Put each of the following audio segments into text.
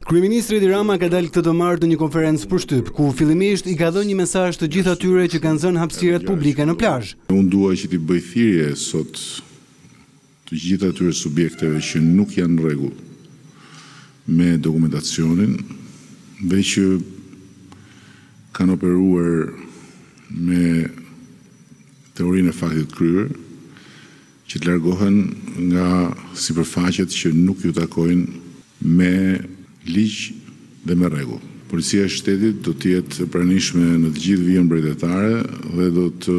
Kryeministri Edi Rama ka dalë këtë të martë në një konferencë për shtyp, ku fillimisht i ka dhënë një mesazh të gjithë atyre që kanë zënë hapësirat publike në plazh. Unë dua që t'i bëj thirrje sot të gjithë atyre subjekteve që nuk janë në rregull me dokumentacionin dhe që kanë operuar me teorinë e faktit kryer, që të largohen nga sipërfaqet që nuk ju takojnë me ligj dhe me rregull. Policia e shtetit do të jetë e pranishme në të gjithë vijën mbretërore dhe do të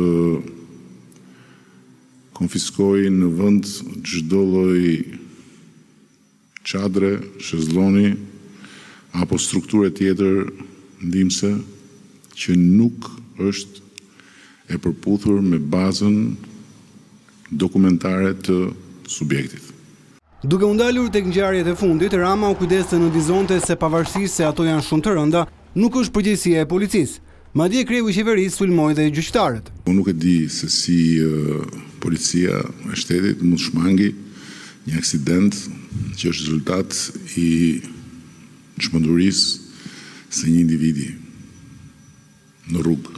konfiskojë në vend çdo lloj çadre, shezlloni apo strukture tjetër ndihmëse që nuk është e përputhur me bazën dokumentare të subjektit. Duke u ndalur tek ngjarjet e fundit, Rama u kujdes të nënvizonte se pavarësisht se ato janë shumë të rënda, nuk është përgjegjësia e policisë. Madje kreu i qeverisë sulmoi dhe gjyqtarët. Unë nuk e di se si policia e shtetit mund shmangi një aksident që është rezultat i çmendurisë së një individi në rrugë.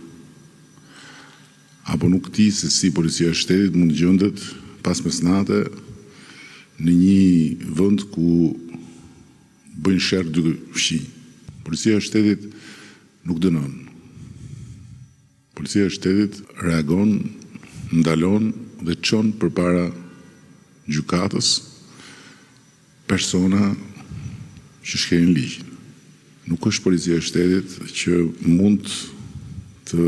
Apo nuk di se si policia e shtetit mund gjendet pas mesnate në një vend ku bëjnë sherr dy fshi. Policia e shtetit nuk dënon. Policia e shtetit reagon, ndalon dhe çon përpara gjykatës persona që shkelin ligjin. Nuk është policia e shtetit që mund të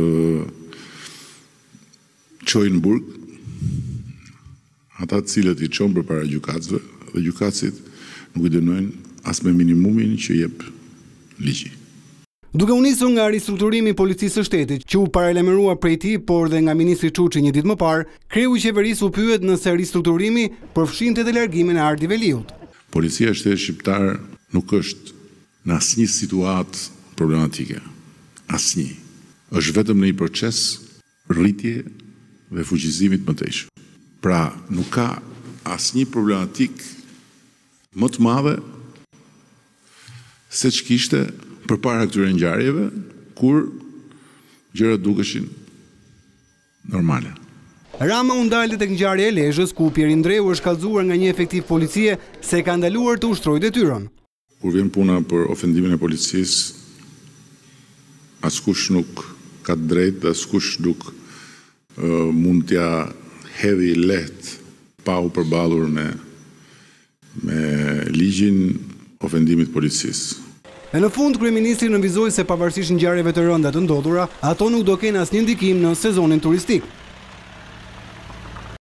çojë në burg ata të cilët i çon përpara gjykatësve dhe gjykatësit nuk i dënojnë as me minimumin që jep ligji. Duke u nisur nga ristrukturimi i policisë së shtetit, që u paralajmërua prej tij, por dhe nga ministri Çuçi një ditë më parë, kreu i qeverisë u pyet nëse ristrukturimi përfshinte edhe largimin e Ardi Veliut. Policia e shtetit shqiptar nuk është në asnjë situatë problematike. Asnjë. Është vetëm në një proces rritje dhe fuqizimit të mëtejshëm. Pra, nuk ka asnjë problematik më të madhe se që kishte përpara këtyre ngjarjeve, kur gjërat dukeshin normale. Rama u ndalë tek ngjarja e Lezhës, ku Pieri Ndreu është kallëzuar nga një efektiv policie se ka ndaluar të ushtrojë detyrën. Kur vjen puna për ofendimin e policisë, askush nuk ka drejt, askush nuk mund t'ja hedhi lehtë pa u përballur me ligjin ofendimit policisë. E në fund, kryeministri nënvizoi se pavarësisht ngjarjeve të rënda të ndodhura, ato nuk do kenë asnjë ndikim në sezonin turistik.